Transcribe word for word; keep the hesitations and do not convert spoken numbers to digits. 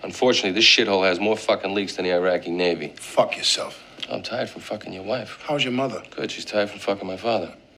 Unfortunately, this shithole has more fucking leaks than the Iraqi Navy. Fuck yourself. I'm tired from fucking your wife. How's your mother? Good, she's tired from fucking my father.